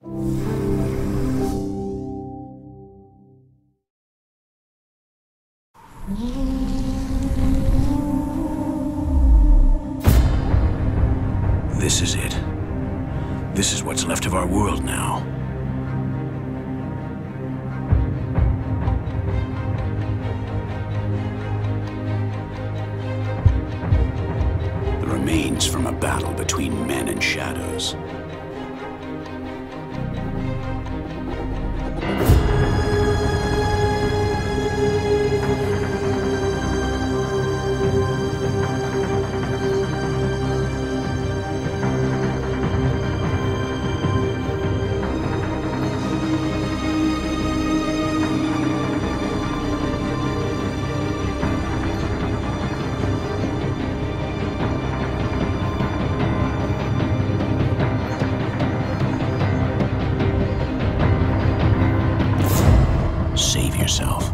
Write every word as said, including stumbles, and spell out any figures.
This is it. This is what's left of our world now. The remains from a battle between men and shadows. Save yourself.